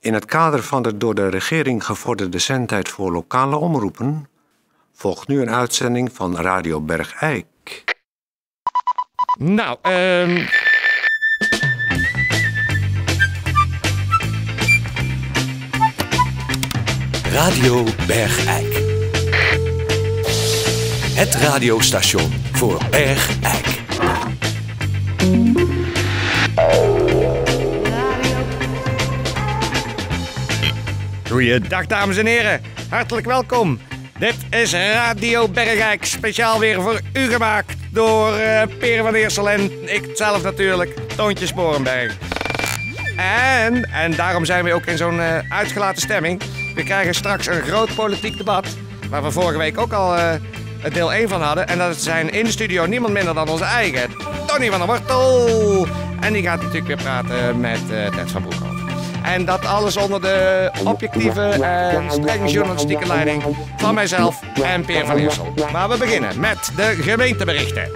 In het kader van de door de regering gevorderde zendtijd voor lokale omroepen volgt nu een uitzending van Radio Bergijk. Nou, Radio Bergijk. Het radiostation voor Bergijk. Goeiedag dames en heren, hartelijk welkom. Dit is Radio Bergijk, speciaal weer voor u gemaakt door Peer van Eersel en ik zelf natuurlijk, Toontje Sporenberg. En daarom zijn we ook in zo'n uitgelaten stemming. We krijgen straks een groot politiek debat, waar we vorige week ook al deel 1 van hadden. En dat zijn in de studio niemand minder dan onze eigen Tony van der Wortel. En die gaat natuurlijk weer praten met Ted van Broekhoff. En dat alles onder de objectieve en strenge journalistieke leiding van mijzelf en Peer van Eersel. Maar we beginnen met de gemeenteberichten.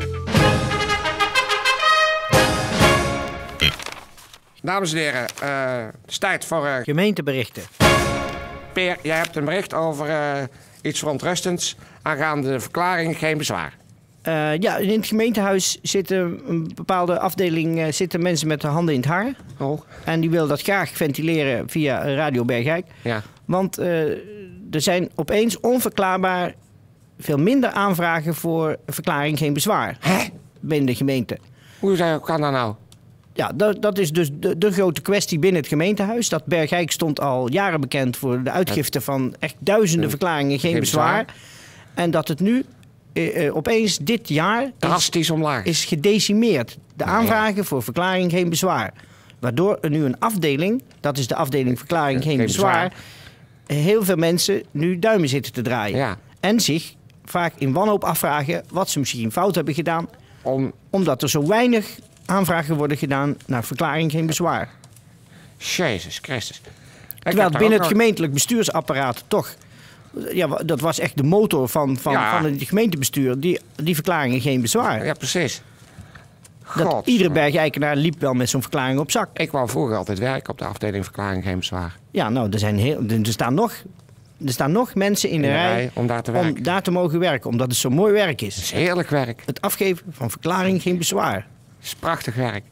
Dames en heren, het is tijd voor... Gemeenteberichten. Peer, jij hebt een bericht over iets verontrustends aangaande de verklaring geen bezwaar. Ja, in het gemeentehuis zitten een bepaalde afdeling zitten mensen met de handen in het haar. Oh. En die willen dat graag ventileren via Radio Bergijk. Ja. Want er zijn opeens onverklaarbaar veel minder aanvragen voor verklaring geen bezwaar. Hè? Binnen de gemeente. Hoe kan dat nou? Ja, dat is dus de grote kwestie binnen het gemeentehuis. Dat Bergijk stond al jaren bekend voor de uitgifte van echt duizenden verklaringen geen bezwaar. En dat het nu opeens dit jaar Drastisch omlaag. is gedecimeerd. De aanvragen voor verklaring geen bezwaar. Waardoor er nu een afdeling, dat is de afdeling verklaring geen bezwaar, heel veel mensen nu duimen zitten te draaien. Ja. En zich vaak in wanhoop afvragen wat ze misschien fout hebben gedaan. Omdat er zo weinig aanvragen worden gedaan naar verklaring geen bezwaar. Jezus Christus. Terwijl binnen het gemeentelijk bestuursapparaat toch... Ja, dat was echt de motor van het gemeentebestuur. Die verklaringen geen bezwaar. Ja, precies. Dat iedere Bergijkenaar liep wel met zo'n verklaring op zak. Ik wou vroeger altijd werken op de afdeling verklaring geen bezwaar. Ja, nou, er staan nog mensen in de rij om daar te werken. Om daar te mogen werken, omdat het zo mooi werk is. Het is heerlijk werk. Het afgeven van verklaring geen bezwaar. Het is prachtig werk.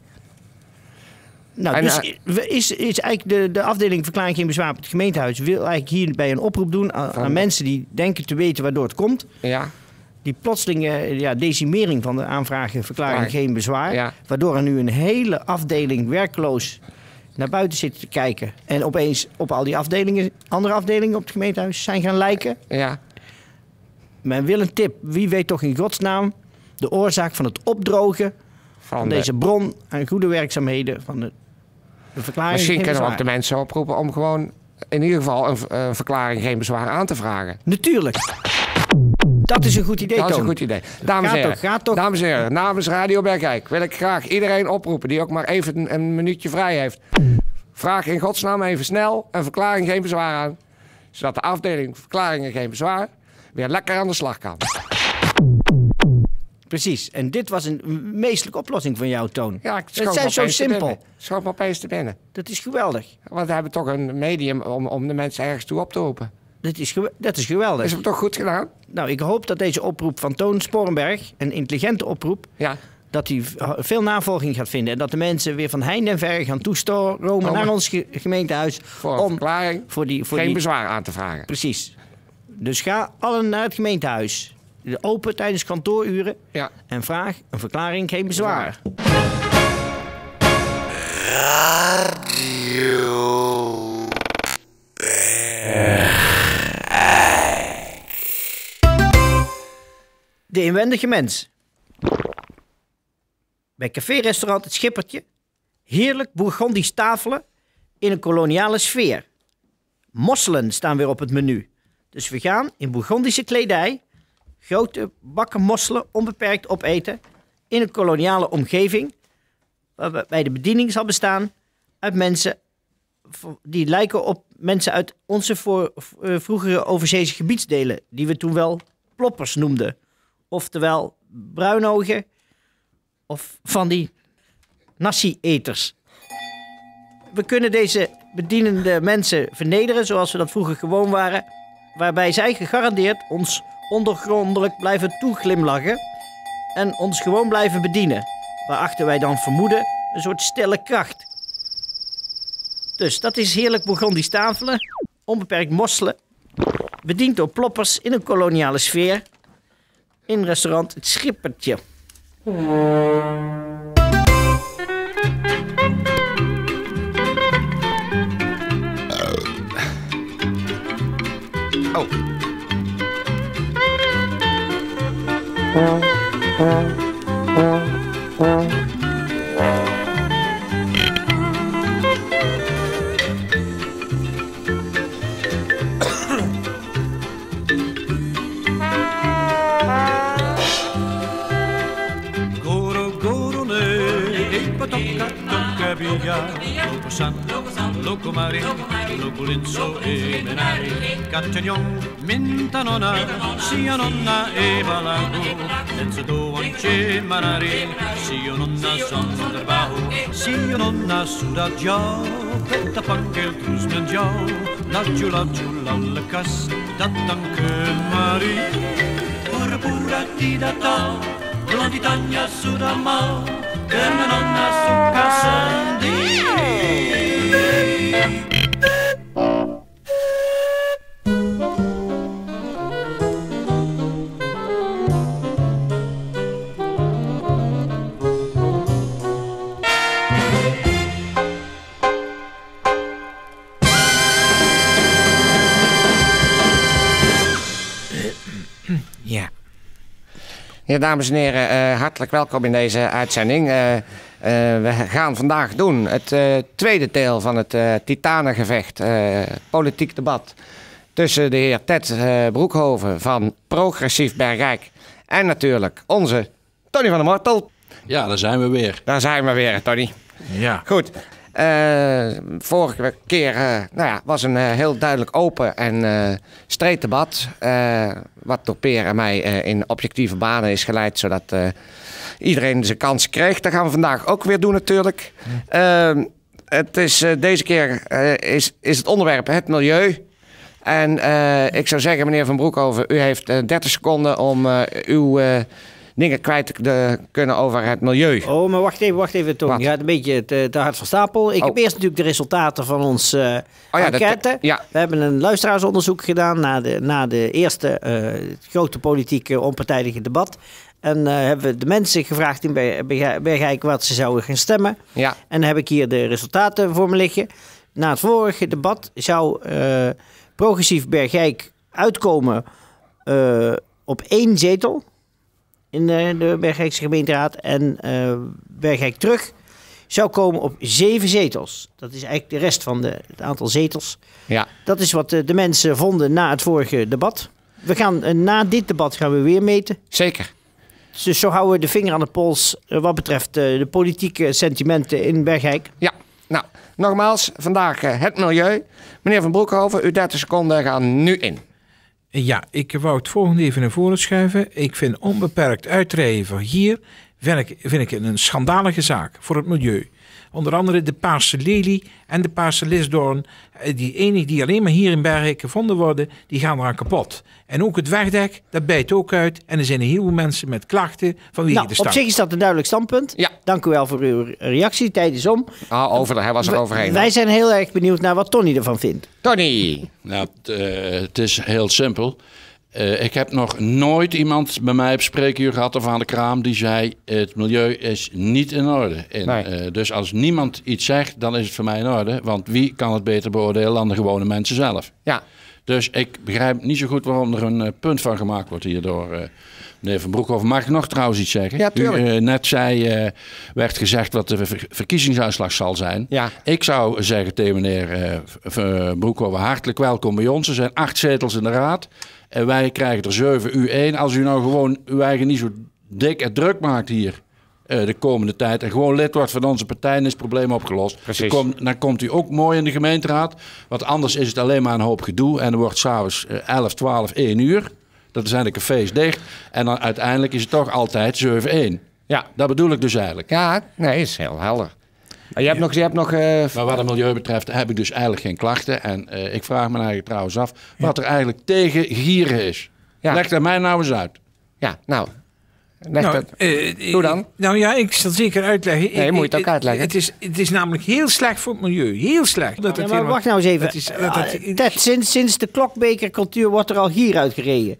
Nou, en, dus is eigenlijk de afdeling verklaring geen bezwaar op het gemeentehuis wil eigenlijk hierbij een oproep doen aan mensen die denken te weten waardoor het komt. Ja. Die plotselinge decimering van de aanvragen verklaring geen bezwaar. Ja. Waardoor er nu een hele afdeling werkloos naar buiten zit te kijken. En opeens op al die andere afdelingen op het gemeentehuis zijn gaan lijken. Ja. Men wil een tip. Wie weet toch in godsnaam de oorzaak van het opdrogen van deze bron aan goede werkzaamheden van de verklaring. Misschien kunnen we ook de mensen oproepen om gewoon in ieder geval een verklaring geen bezwaar aan te vragen. Natuurlijk. Dat is een goed idee, Dat is een goed idee. Dames en heren, namens Radio Bergijk wil ik graag iedereen oproepen die ook maar even een minuutje vrij heeft. Vraag in godsnaam even snel een verklaring geen bezwaar aan. Zodat de afdeling verklaringen geen bezwaar weer lekker aan de slag kan. Precies. En dit was een meestelijke oplossing van jou, Toon. Ja, het is zo simpel. Schoot me opeens te binnen. Dat is geweldig. Want we hebben toch een medium om de mensen ergens toe op te roepen. Dat is geweldig. Is het toch goed gedaan? Nou, ik hoop dat deze oproep van Toon Sporenberg, een intelligente oproep, dat die veel navolging gaat vinden. En dat de mensen weer van heinde en ver gaan toestromen naar ons gemeentehuis. Voor verklaring geen bezwaar aan te vragen. Precies. Dus ga allen naar het gemeentehuis. Open tijdens kantooruren. Ja. En vraag een verklaring geen bezwaar. Radio Bergijk. De inwendige mens. Bij café-restaurant Het Schippertje. Heerlijk Bourgondisch tafelen in een koloniale sfeer. Mosselen staan weer op het menu. Dus we gaan in Bourgondische kledij grote bakken mosselen onbeperkt opeten in een koloniale omgeving, waarbij de bediening zal bestaan uit mensen die lijken op mensen uit onze vroegere overzeese gebiedsdelen, die we toen wel ploppers noemden. Oftewel bruinogen of van die nasi-eters. we kunnen deze bedienende mensen vernederen zoals we dat vroeger gewoon waren. Waarbij zij gegarandeerd ons ondergrondelijk blijven toeglimlachen. En ons gewoon blijven bedienen. Waarachter wij dan vermoeden een soort stille kracht. Dus dat is heerlijk Bourgondisch tafelen. Onbeperkt mosselen. Bediend door ploppers in een koloniale sfeer. In restaurant Het Schippertje. Oh. Loco mare, loco linzo e menare, Cattagnon, Mintanona, sia nonna e balago, senza doance manare, sia nonna zonder baho, sia nonna sudagiao, petta pankel trus mengiao, laggiù alla cas, dat danke Marie, pura pura ti da ta, blonditagna sudamao, che mia nonna su casa di. Ja, dames en heren, hartelijk welkom in deze uitzending. We gaan vandaag doen het tweede deel van het titanengevecht, politiek debat tussen de heer Ted Broekhoven van Progressief Bergijk en natuurlijk onze Tony van der Mortel. Ja, daar zijn we weer. Daar zijn we weer, Tony. Ja. Goed. Vorige keer was een heel duidelijk open en streed debat. Wat door Peer en mij in objectieve banen is geleid, zodat iedereen zijn kans kreeg. Dat gaan we vandaag ook weer doen natuurlijk. Het is, deze keer is het onderwerp het milieu. En ik zou zeggen, meneer Van Broekhoven, u heeft 30 seconden om uw dingen kwijt te kunnen over het milieu. Oh, maar wacht even, Tom. Je gaat een beetje te hard van stapel. Ik heb eerst natuurlijk de resultaten van ons enquête. We hebben een luisteraarsonderzoek gedaan na de eerste grote politieke onpartijdige debat. En hebben we de mensen gevraagd in Bergijk wat ze zouden gaan stemmen. Ja. En dan heb ik hier de resultaten voor me liggen. Na het vorige debat zou Progressief Bergijk uitkomen op 1 zetel in de Bergijkse gemeenteraad. En Bergijk terug zou komen op 7 zetels. Dat is eigenlijk de rest van het aantal zetels. Ja. Dat is wat de mensen vonden na het vorige debat. We gaan na dit debat gaan we weer meten. Zeker. Dus zo houden we de vinger aan de pols wat betreft de politieke sentimenten in Bergijk. Ja, nou, nogmaals, vandaag het milieu. Meneer Van Broekhoven, uw 30 seconden gaan nu in. Ja, ik wou het volgende even naar voren schuiven. Ik vind onbeperkt uitrijden voor hier vind ik een schandalige zaak voor het milieu. Onder andere de paarse lelie en de paarse lisdoorn. Die alleen maar hier in Bergijk gevonden worden, die gaan eraan kapot. En ook het wegdek, dat bijt ook uit. En er zijn een heleboel mensen met klachten vanwege de stank. Op zich is dat een duidelijk standpunt. Ja. Dank u wel voor uw reactie. Tijd is om. Hij was er overheen. Wij zijn heel erg benieuwd naar wat Tony ervan vindt. Tony! Nou, het is heel simpel. Ik heb nog nooit iemand bij mij op spreekuur gehad of aan de kraam die zei: het milieu is niet in orde. Dus als niemand iets zegt, dan is het voor mij in orde. Want wie kan het beter beoordelen dan de gewone mensen zelf? Ja. Dus ik begrijp niet zo goed waarom er een punt van gemaakt wordt hier door meneer Van Broekhoven. Mag ik nog trouwens iets zeggen? Ja, tuurlijk. Net werd gezegd wat de verkiezingsuitslag zal zijn. Ja. Ik zou zeggen tegen meneer Broekhoven: hartelijk welkom bij ons. Er zijn 8 zetels in de raad. En wij krijgen er 7, u 1. Als u nou gewoon uw eigen niet zo dik en druk maakt hier de komende tijd en gewoon lid wordt van onze partij, dan is het probleem opgelost. Dan komt u ook mooi in de gemeenteraad. Want anders is het alleen maar een hoop gedoe. En dan wordt s'avonds 11, 12, 1 uur. Dat zijn de cafés dicht. En dan uiteindelijk is het toch altijd 7-1. Ja. Dat bedoel ik dus eigenlijk. Ja, nee, is heel helder. Je hebt nog Maar wat het milieu betreft heb ik dus eigenlijk geen klachten. En ik vraag me eigenlijk trouwens af wat er eigenlijk tegen gieren is. Ja. Leg dat mij nou eens uit. Ja, nou. Doe dan. Nou ja, ik zal zeker uitleggen. Nee, moet je het ook uitleggen. Het is namelijk heel slecht voor het milieu. Heel slecht. Ja, maar wacht nou eens even. Ted, sinds de klokbekercultuur wordt er al gier uitgereden.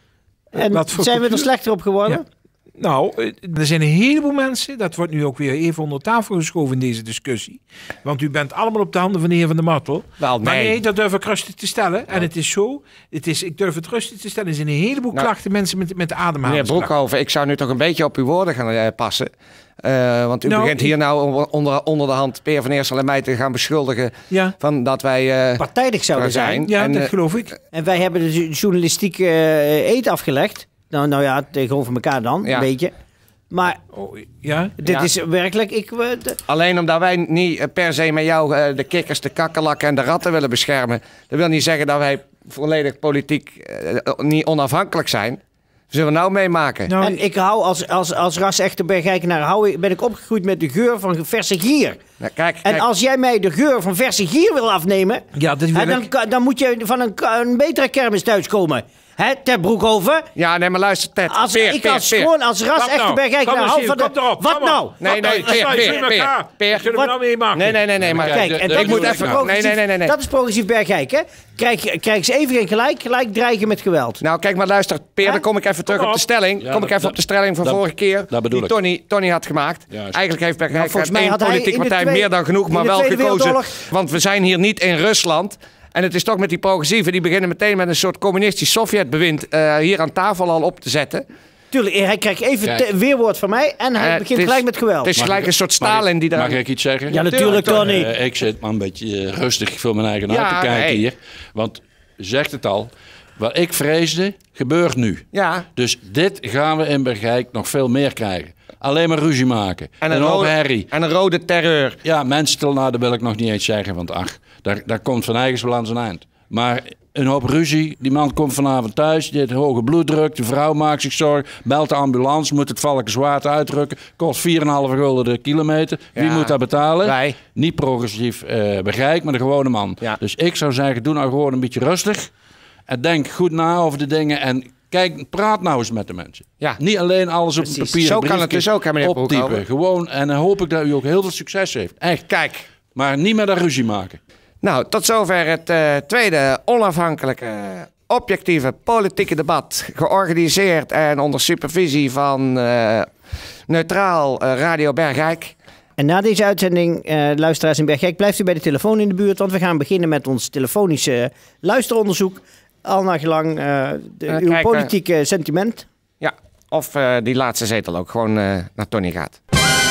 En zijn we er slechter op geworden? Ja. Nou, er zijn een heleboel mensen, dat wordt nu ook weer even onder tafel geschoven in deze discussie. Want u bent allemaal op de handen van de heer Van der Martel. Wel, Maar nee, dat durf ik rustig te stellen. Ja. En het is zo, ik durf het rustig te stellen. Er zijn een heleboel klachten, mensen met ademhalingsklachten. Meneer Broekhoven, ik zou nu toch een beetje op uw woorden gaan passen. Want u begint hier nou onder de hand Peer van Eersel en mij te gaan beschuldigen van dat wij partijdig zouden zijn. Ja, en, dat geloof ik. En wij hebben de journalistiek eed afgelegd. Nou ja, tegenover elkaar dan, een beetje. Maar dit is werkelijk... Alleen omdat wij niet per se met jou de kikkers, de kakkerlakken en de ratten willen beschermen. Dat wil niet zeggen dat wij volledig politiek niet onafhankelijk zijn. Zullen we nou meemaken? Nou, en ik hou als ras-echte Bergijkenaar ben ik opgegroeid met de geur van verse gier. Nou, kijk. En als jij mij de geur van verse gier wil afnemen... dan moet je van een betere kermis thuiskomen. Hè, Ted Broekhoven? Ja, nee, maar luister, Ted. Als ras-echte Bergijkenaar hou van de... Wat nou? Nee, Peer. Zullen we nou meemaken? Nee, maar kijk, en dat moet even... Nee. Dat is progressief Bergijk, hè? Krijg ze even geen gelijk dreigen met geweld. Nou, kijk maar, luister, Peer, dan kom ik even terug op de stelling. Op de stelling van vorige keer, die Tony had gemaakt. Eigenlijk heeft Bergijk één politieke partij meer dan genoeg, maar wel gekozen. Want we zijn hier niet in Rusland. En het is toch met die progressieven, die beginnen meteen met een soort communistisch Sovjetbewind hier aan tafel al op te zetten. Tuurlijk, hij krijgt even weerwoord van mij en hij begint gelijk met geweld. Het is gelijk een soort Stalin die daar... Mag ik iets zeggen? Ja, natuurlijk, Tony. Ik zit maar een beetje rustig voor mijn eigen uit te kijken hier. Want, zegt het al, wat ik vreesde, gebeurt nu. Ja. Dus dit gaan we in Bergijk nog veel meer krijgen. Alleen maar ruzie maken. En een hoop herrie. En een rode terreur. Ja, mensen, nou, dat wil ik nog niet eens zeggen. Want daar komt van eigens wel aan zijn eind. Maar een hoop ruzie. Die man komt vanavond thuis. Die heeft hoge bloeddruk. De vrouw maakt zich zorgen. Belt de ambulance. Moet het Valkenswaard uitrukken. Kost 4,5 gulden de kilometer. Wie moet dat betalen? Wij. Niet progressief Bergijk, maar de gewone man. Ja. Dus ik zou zeggen, doe nou gewoon een beetje rustig. En denk goed na over de dingen. En kijk, praat nou eens met de mensen. Ja. Niet alleen alles op een papier. Zo kan het dus ook, meneer optypen. Gewoon. En dan hoop ik dat u ook heel veel succes heeft. Echt. Kijk. Maar niet met een ruzie maken. Nou, tot zover het tweede onafhankelijke, objectieve politieke debat. Georganiseerd en onder supervisie van Neutraal Radio Bergijk. En na deze uitzending, luisteraars in Bergijk, blijft u bij de telefoon in de buurt. Want we gaan beginnen met ons telefonische luisteronderzoek. Al naar gelang uw politieke sentiment. Ja, of die laatste zetel ook gewoon naar Tony gaat.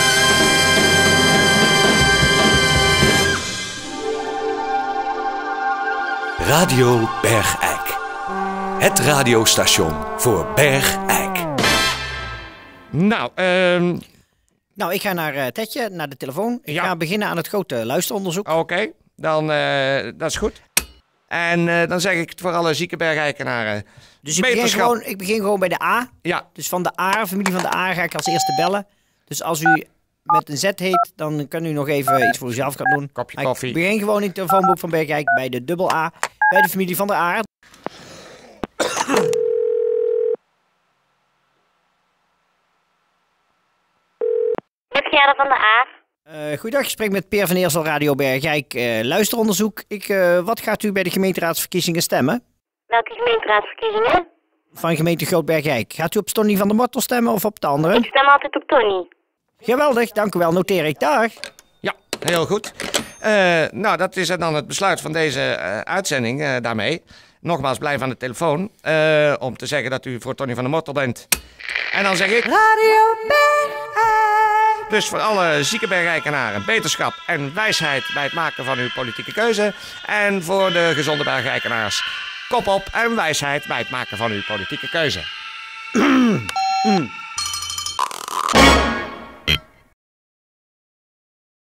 Radio Bergijk. Het radiostation voor Bergijk. Nou, ik ga naar Tedje, naar de telefoon. Ik ga beginnen aan het grote luisteronderzoek. Oké, dan dat is goed. En dan zeg ik voor alle zieke Bergijkenaren. Dus ik begin gewoon bij de A. Ja. Dus van de A, familie van de A, ga ik als eerste bellen. Dus als u met een Z heet, dan kan u nog even iets voor uzelf gaan doen. Kopje koffie. Ik begin gewoon in het telefoonboek van Bergijk bij de dubbel A. Bij de familie van de A. Met Gerda van de A. Goeiedag, ik spreek met Peer van Eersel, Radio Bergijk. Luisteronderzoek. Wat gaat u bij de gemeenteraadsverkiezingen stemmen? Welke gemeenteraadsverkiezingen? Van gemeente Groot-Bergijk. Gaat u op Tony van der Martel stemmen of op de andere? Ik stem altijd op Tony. Geweldig, dank u wel. Noteer ik. Dag. Ja, heel goed. Nou, dat is dan het besluit van deze uitzending daarmee. Nogmaals, blijf aan de telefoon om te zeggen dat u voor Tony van der Martel bent. En dan zeg ik... Radio Bergijk. Dus voor alle zieke Bergijkenaren beterschap en wijsheid bij het maken van uw politieke keuze. En voor de gezonde Bergijkenaars kop op en wijsheid bij het maken van uw politieke keuze.